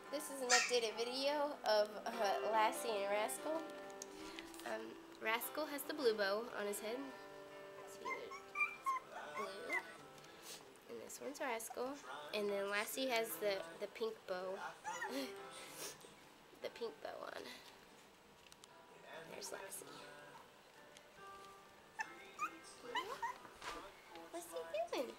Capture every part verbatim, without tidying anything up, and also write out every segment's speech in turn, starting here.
This is an updated video of uh, Lassie and Rascal. Um, Rascal has the blue bow on his head. See, there's blue. And this one's Rascal. And then Lassie has the, the pink bow. the pink bow on. There's Lassie. What's he doing?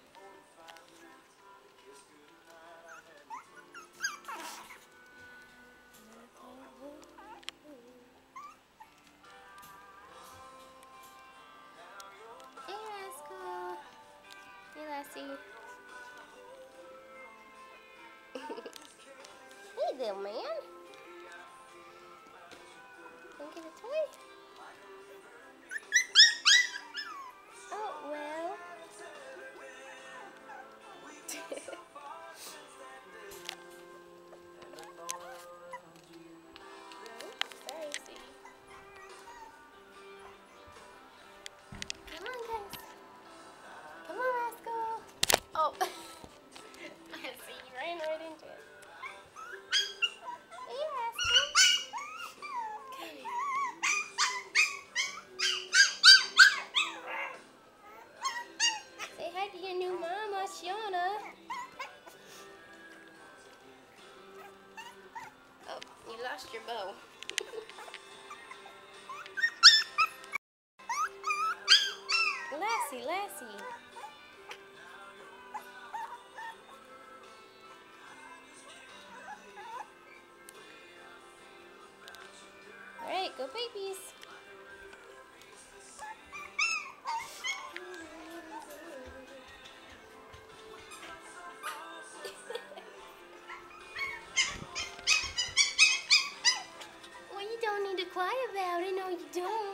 Hey, Rascal. Hey, Lassie. Hey, little man. Wanna get a toy? Oh, well. Sorry, see. Come on, guys. Come on, Rascal. Oh. I see you ran right into it. Hey, Rascal. Come here. Say hi to your new mama, Shaunna. Oh, you lost your bow. Lassie, Lassie. Alright, go babies. Well, you don't need to cry about it. No, you don't.